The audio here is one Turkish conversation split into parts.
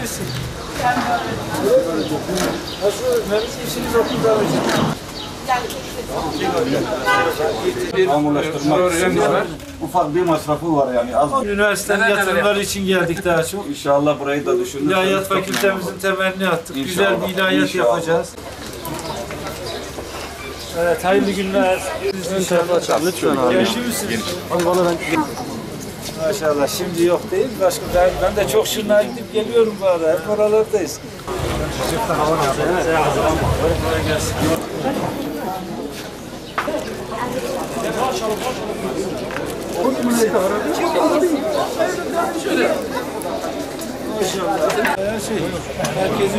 misin? Nasıl? İşiniz okulda hocam. Hamurlaştırmak için ufak bir masrafı var yani. Az. Üniversitenin yatırımları için geldik daha çok. İnşallah burayı da düşünürüz. İlahiyat fakültemizin temelini attık. Güzel bir ilahiyat yapacağız. Evet, hayırlı günler. Ön tarafa açalım lütfen abi. Yaşıyor musunuz? Abi bana ben... Maşallah, şimdi yok değil. Başka ben de çok şırnağa gidip geliyorum bu arada. Hep oralardayız. Kolay gelsin. Şöyle. Maşallah. Herkesin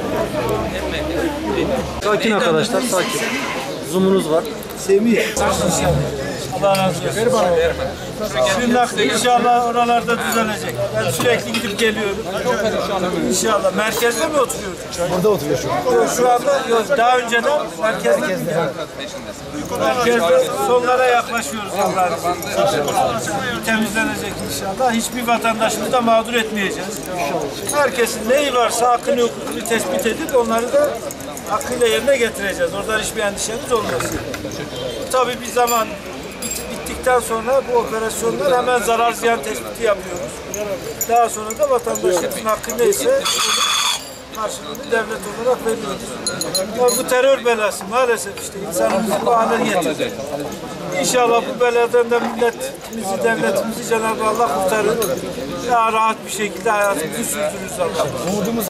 Sakin arkadaşlar, sakin. Zoom'unuz var. Semih. Allah razı olsun. Ver bana. Şırnak inşallah oralarda düzelecek. Ben sürekli gidip geliyorum. İnşallah. Merkezde mi oturuyorsun? Burada oturuyor şu an. Şu anda yok. Daha önceden merkezde. Merkezde sonlara yaklaşıyoruz Allah'ın izniyle. Temizlenecek inşallah. Hiçbir vatandaşımızı da mağdur etmeyeceğiz. Herkesin neyi varsa hakkını hukukunu tespit edip onları da hakkıyla yerine getireceğiz. Oradan hiçbir endişemiz olmasın. Tabii bir zaman bittikten sonra bu operasyonlar hemen zarar ziyan tespiti yapıyoruz. Daha sonra da vatandaşımızın hakkı neyse karşılığını devlet olarak veriyoruz. Ama bu terör belası maalesef işte insanımızı bu hale getirdi. İnşallah bu beladan da milletimizi, devletimizi Cenab-ı Allah kurtarır. Daha rahat bir şekilde hayatımızı sürdürürüz.